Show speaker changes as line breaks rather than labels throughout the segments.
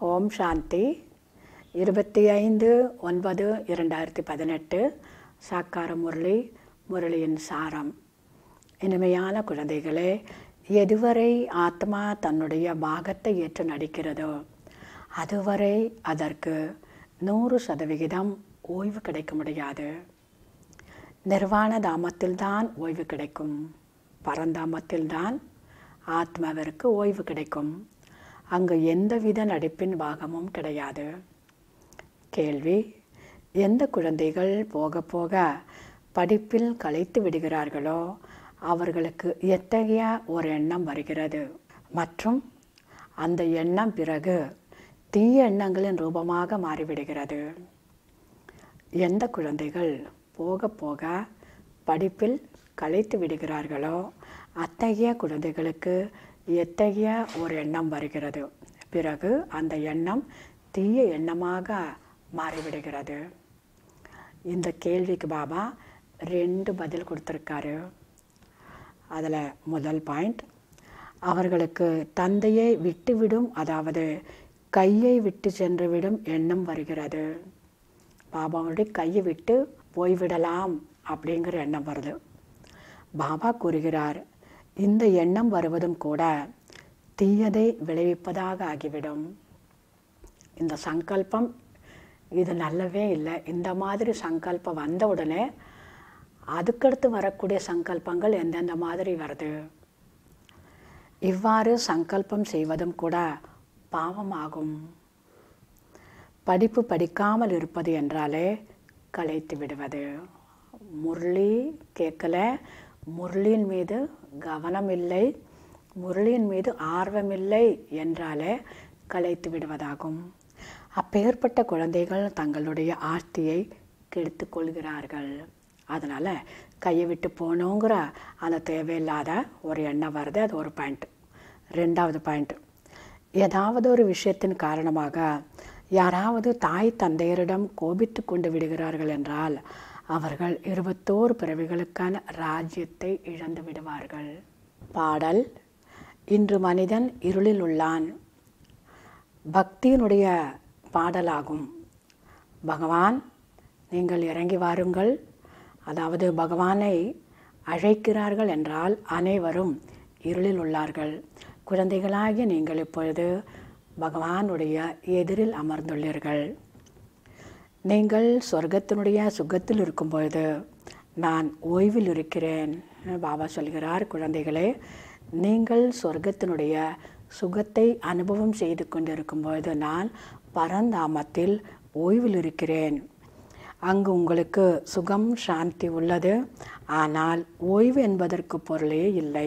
ஓம் சாந்தி 25/9/2018 சாக்கார முரளியின் சாரம். இனிமையான குழந்தைகளே, எதுவரை ஆத்மா தன்னுடைய பாகத்தை ஏற்று நடிக்கிறதோ அதுவரை அதற்கு 100% ஓய்வு கிடைக்க முடியாது. நிர்வாண தாமத்தில்தான் ஓய்வு கிடைக்கும். பரந்தாமத்தில்தான் ஆத்மாவிற்கு ஓய்வு கிடைக்கும். அங்கு எந்தவித நடிப்பின் பாகமும் கிடையாது. கேள்வி: எந்த குழந்தைகள் போக போக படிப்பில் களைத்து விடுகிறார்களோ அவர்களுக்கு எத்தகைய ஒரு எண்ணம் வருகிறது மற்றும் அந்த எண்ணம் பிறகு தீய எண்ணங்களின் ரூபமாக மாறிவிடுகிறது? எந்த குழந்தைகள் போக போக படிப்பில் களைத்து விடுகிறார்களோ அத்தகைய குழந்தைகளுக்கு எத்தகைய ஒரு எண்ணம் வருகிறது, பிறகு அந்த எண்ணம் தீய எண்ணமாக மாறிவிடுகிறது? இந்த கேள்விக்கு பாபா 2 பதில் கொடுத்துருக்காரு. அதில் முதல் பாயிண்ட், அவர்களுக்கு தந்தையை விட்டுவிடும், அதாவது கையை விட்டு சென்றுவிடும் எண்ணம் வருகிறது. பாபாவுடைய கையை விட்டு போய்விடலாம் அப்படிங்கிற எண்ணம் வருது. பாபா கூறுகிறார், இந்த எண்ணம் வருவதும் கூட தீயதை விளைவிப்பதாக ஆகிவிடும். இந்த சங்கல்பம் இது நல்லவே இல்லை. இந்த மாதிரி சங்கல்பம் வந்த உடனே அதுக்கடுத்து வரக்கூடிய சங்கல்பங்கள் எந்தெந்த மாதிரி வருது? இவ்வாறு சங்கல்பம் செய்வதும் கூட பாவமாகும். படிப்பு படிக்காமல் இருப்பது என்றாலே களைத்து விடுவது. முரளி கேட்கல, முரளியின் மீது கவனம் இல்லை, முரளியின் மீது ஆர்வமில்லை என்றாலே களைத்து விடுவதாகும். அப்பேற்பட்ட குழந்தைகள் தங்களுடைய ஆஸ்தியை கெடுத்து கொள்கிறார்கள். அதனால் கையை விட்டு போனோங்கிற அந்த தேவையில்லாத ஒரு எண்ணம் வருது. அது ஒரு பாயிண்ட். 2வது பாயிண்ட், ஏதாவது ஒரு விஷயத்தின் காரணமாக யாராவது தாய் தந்தையரிடம் கோபித்து கொண்டு விடுகிறார்கள் என்றால் அவர்கள் 21 பிறவிகளுக்கான ராஜ்யத்தை இழந்து விடுவார்கள். பாடல்: இன்று மனிதன் இருளில் உள்ளான். பக்தியினுடைய பாடலாகும். பகவான் நீங்கள் இறங்கி வாருங்கள், அதாவது பகவானை அழைக்கிறார்கள் என்றால் அனைவரும் இருளில் உள்ளார்கள். குழந்தைகளாகிய நீங்கள் இப்பொழுது பகவானுடைய எதிரில் அமர்ந்துள்ளீர்கள். நீங்கள் சொர்க்கத்தினுடைய சுகத்தில் இருக்கும்பொழுது நான் ஓய்வில் இருக்கிறேன். பாபா சொல்கிறார், குழந்தைகளே, நீங்கள் சொர்க்கத்தினுடைய சுகத்தை அனுபவம் செய்து கொண்டிருக்கும்பொழுது நான் பரந்தாமத்தில் ஓய்வில் இருக்கிறேன். அங்கு உங்களுக்கு சுகம் சாந்தி உள்ளது. ஆனால் ஓய்வு என்பதற்கு பொருளே இல்லை.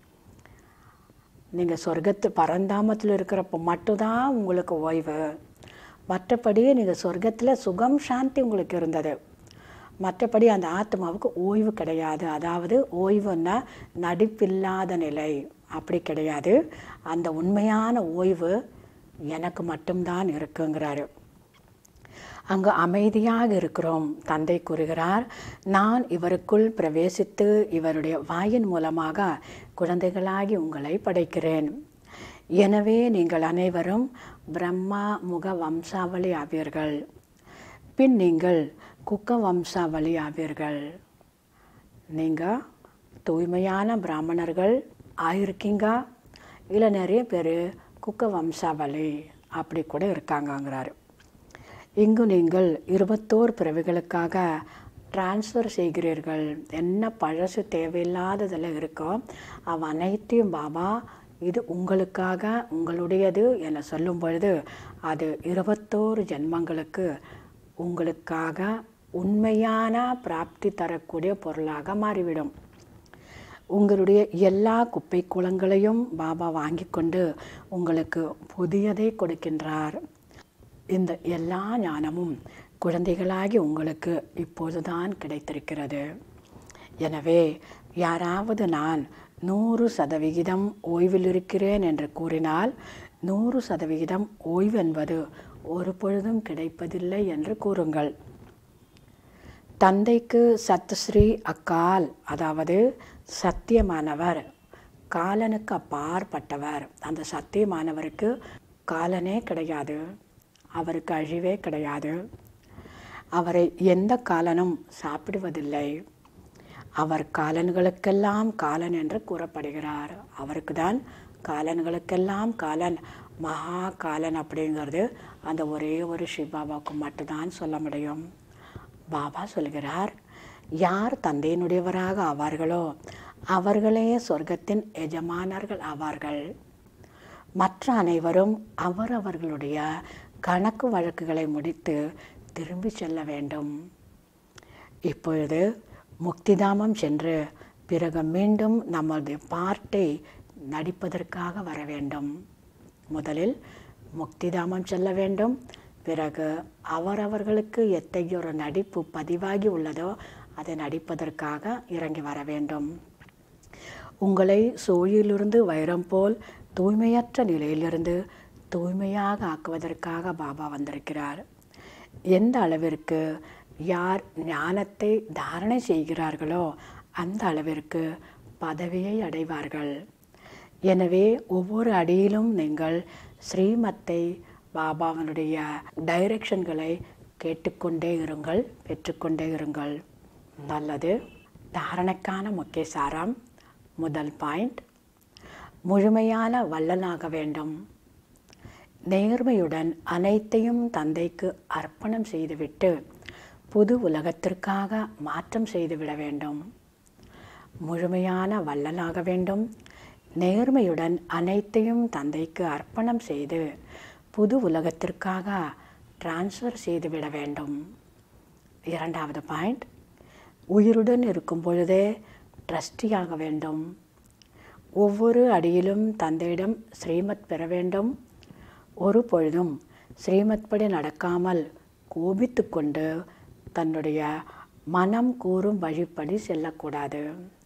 நீங்கள் சொர்க்கத்து பரந்தாமத்தில் இருக்கிறப்ப மட்டும்தான் உங்களுக்கு ஓய்வு. மற்றபடி நீங்கள் சொர்க்கத்தில் சுகம் சாந்தி உங்களுக்கு இருந்தது. மற்றபடி அந்த ஆத்மாவுக்கு ஓய்வு கிடையாது. அதாவது ஓய்வுன்னா நடிப்பில்லாத நிலை, அப்படி கிடையாது. அந்த உண்மையான ஓய்வு எனக்கு மட்டும்தான் இருக்குங்கிறாரு. அங்கு அமைதியாக இருக்கிறோம். தந்தை கூறுகிறார், நான் இவருக்குள் பிரவேசித்து இவருடைய வாயின் மூலமாக குழந்தைகளாகி உங்களை படைக்கிறேன். எனவே நீங்கள் அனைவரும் பிரம்மா முக வம்சாவளி ஆவீர்கள். பின் நீங்கள் குக்க வம்சாவளி ஆவீர்கள். நீங்கள் தூய்மையான பிராமணர்கள் ஆயிருக்கீங்க, இல்லை நிறைய பேர் குக்க வம்சாவளி அப்படி கூட இருக்காங்கங்கிறாரு. இங்கு நீங்கள் 21 பிறவிகளுக்காக டிரான்ஸ்ஃபர் செய்கிறீர்கள். என்ன பழசு தேவையில்லாததில் இருக்கோ அவ அனைத்தையும் பாபா இது உங்களுக்காக உங்களுடையது என சொல்லும் பொழுது அது 21 ஜென்மங்களுக்கு உங்களுக்காக உண்மையான பிராப்தி தரக்கூடிய பொருளாக மாறிவிடும். உங்களுடைய எல்லா குப்பை குளங்களையும் பாபா வாங்கி கொண்டு உங்களுக்கு புதியதை கொடுக்கின்றார். இந்த எல்லா ஞானமும் குழந்தைகளாகி உங்களுக்கு இப்போதுதான் கிடைத்திருக்கிறது. எனவே யாராவது நான் 100% ஓய்வில் இருக்கிறேன் என்று கூறினால் 100% ஓய்வு என்பது ஒரு பொழுதும் கிடைப்பதில்லை என்று கூறுங்கள். தந்தைக்கு சத்ஸ்ரீ அக்கால், அதாவது சத்தியமானவர், காலனுக்கு அப்பாற்பட்டவர். அந்த சத்தியமானவருக்கு காலனே கிடையாது, அவருக்கு அழிவே கிடையாது. அவரை எந்த காலனும் சாப்பிடுவதில்லை. அவர் காலன்களுக்கெல்லாம் காலன் என்று கூறப்படுகிறார். அவருக்கு தான் காலன்களுக்கெல்லாம் காலன், மகா காலன் அப்படிங்கிறது அந்த ஒரே ஒரு சிவபாபாவுக்கு மட்டும்தான் சொல்ல முடியும். பாபா சொல்கிறார், யார் தந்தையினுடையவராக ஆவார்களோ அவர்களே சொர்க்கத்தின் எஜமானர்கள் ஆவார்கள். மற்ற அனைவரும் அவரவர்களுடைய கணக்கு வழக்குகளை முடித்து திரும்பி செல்ல வேண்டும். இப்பொழுது முக்திதாமம் சென்று பிறகு மீண்டும் நமது பார்ட்டை நடிப்பதற்காக வர வேண்டும். முதலில் முக்திதாமம் செல்ல வேண்டும். பிறகு அவரவர்களுக்கு எத்தகைய ஒரு நடிப்பு பதிவாகி உள்ளதோ அதை நடிப்பதற்காக இறங்கி வர வேண்டும். உங்களை சூழிலிருந்து வைரம் போல் தூய்மையற்ற நிலையிலிருந்து தூய்மையாக ஆக்குவதற்காக பாபா வந்திருக்கிறார். எந்த அளவிற்கு யார் ஞானத்தை தாரணை செய்கிறார்களோ அந்த அளவிற்கு பதவியை அடைவார்கள். எனவே ஒவ்வொரு அடியிலும் நீங்கள் ஸ்ரீமத்தை, பாபாவனுடைய டைரக்ஷன்களை கேட்டுக்கொண்டே இருங்கள், பெற்றுக்கொண்டே இருங்கள். நல்லது. தாரணைக்கான முக்கிய சாரம். முதல் பாயிண்ட், முழுமையான வள்ளலாக வேண்டும். நேர்மையுடன் அனைத்தையும் தந்தைக்கு அர்ப்பணம் செய்துவிட்டு புது உலகத்திற்காக மாற்றம் செய்துவிட வேண்டும். முழுமையான வள்ளலாக வேண்டும். நேர்மையுடன் அனைத்தையும் தந்தைக்கு அர்ப்பணம் செய்து புது உலகத்திற்காக டிரான்ஸ்ஃபர் செய்துவிட வேண்டும். இரண்டாவது பாயிண்ட், உயிருடன் இருக்கும் பொழுதே ட்ரஸ்டியாக வேண்டும். ஒவ்வொரு அடியிலும் தந்தையிடம் ஸ்ரீமத் பெற வேண்டும். ஒரு பொழுதும் ஸ்ரீமத் படி நடக்காமல் கோபித்து கொண்டு தன்னுடைய மனம் கூறும் வழிப்படி செல்லக்கூடாது.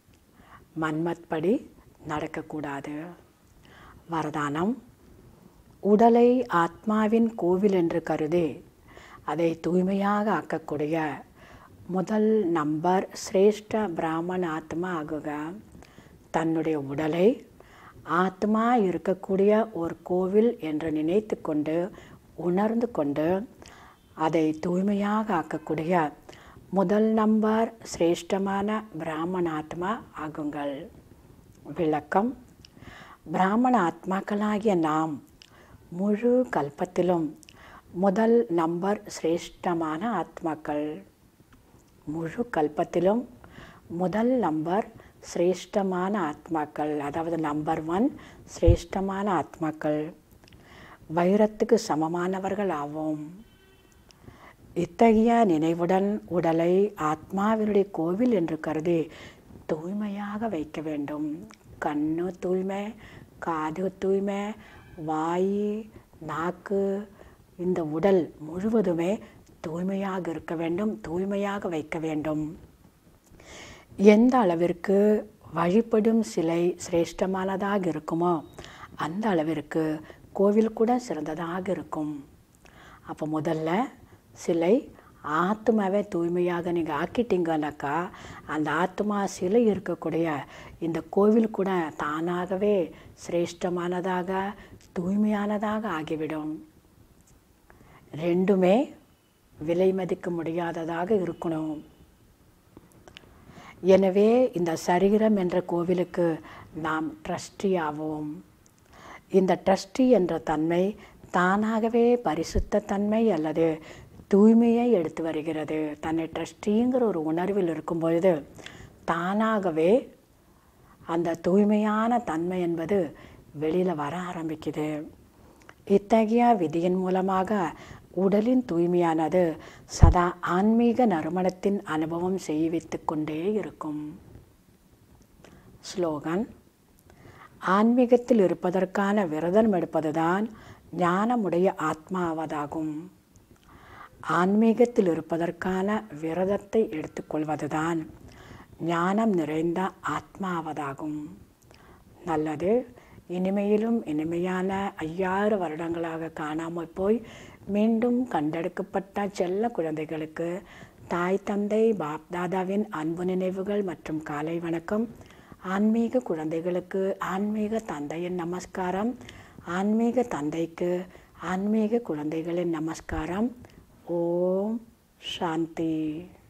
மன்மத் படி நடக்கக்கூடாது. வரதானம், உடலை ஆத்மாவின் கோவில் என்று கருதி அதை தூய்மையாக ஆக்கக்கூடிய முதல் நம்பர் சிரேஷ்ட பிராமண ஆத்மா ஆகுக. தன்னுடைய உடலை ஆத்மா இருக்கக்கூடிய ஒரு கோவில் என்று நினைத்து கொண்டு உணர்ந்து கொண்டு அதை தூய்மையாக ஆக்கக்கூடிய முதல் நம்பர் சிரேஷ்டமான பிராமண ஆத்மா ஆகுங்கள். விளக்கம், பிராமண ஆத்மாக்களாகிய நாம் முழு கல்பத்திலும் முதல் நம்பர் சிரேஷ்டமான ஆத்மாக்கள். முழு கல்பத்திலும் முதல் நம்பர் சிரேஷ்டமான ஆத்மாக்கள், அதாவது நம்பர் 1 சிரேஷ்டமான ஆத்மாக்கள். வைரத்துக்கு சமமானவர்கள் ஆவோம். இத்தகைய நினைவுடன் உடலை ஆத்மாவினுடைய கோவில் என்று கருதி தூய்மையாக வைக்க வேண்டும். கண்ணு தூய்மை, காது தூய்மை, வாய், நாக்கு, இந்த உடல் முழுவதுமே தூய்மையாக இருக்க வேண்டும், தூய்மையாக வைக்க வேண்டும். எந்த அளவிற்கு வழிபடும் சிலை சிரேஷ்டமானதாக இருக்குமோ அந்த அளவிற்கு கோவில் கூட சிறந்ததாக இருக்கும். அப்போ முதல்ல சிலை ஆத்மாவை தூய்மையாக நீங்கள் ஆக்கிட்டீங்கன்னாக்கா அந்த ஆத்மா சிலை இருக்கக்கூடிய இந்த கோவில் கூட தானாகவே சிரேஷ்டமானதாக தூய்மையானதாக ஆகிவிடும். ரெண்டுமே விலை மதிக்க முடியாததாக இருக்கணும். எனவே இந்த சரீரம் என்ற கோவிலுக்கு நாம் ட்ரஸ்டி ஆவோம். இந்த ட்ரஸ்டி என்ற தன்மை தானாகவே பரிசுத்த தன்மை அல்லது தூய்மையை எடுத்து வருகிறது. தன்னை ட்ரஸ்டிங்கிற ஒரு உணர்வில் இருக்கும் பொழுது தானாகவே அந்த தூய்மையான தன்மை என்பது வெளியில் வர ஆரம்பிக்குது. இத்தகைய விதியின் மூலமாக உடலின் தூய்மையானது சதா ஆன்மீக நறுமணத்தின் அனுபவம் செய்வித்து கொண்டே இருக்கும். ஸ்லோகன், ஆன்மீகத்தில் இருப்பதற்கான விரதம் எடுப்பதுதான் ஞானமுடைய ஆத்மாவதாகும். ஆன்மீகத்தில் இருப்பதற்கான விரதத்தை எடுத்துக்கொள்வதுதான் ஞானம் நிறைந்த ஆத்மாவதாகும். நல்லது. இனிமையிலும் இனிமையான 5000 வருடங்களாக காணாமல் போய் மீண்டும் கண்டெடுக்கப்பட்ட செல்ல குழந்தைகளுக்கு தாய் தந்தை பாப்தாதாவின் அன்பு நினைவுகள் மற்றும் காலை வணக்கம். ஆன்மீக குழந்தைகளுக்கு ஆன்மீக தந்தையின் நமஸ்காரம். ஆன்மீக தந்தைக்கு ஆன்மீக குழந்தைகளின் நமஸ்காரம். ஓம் சாந்தி.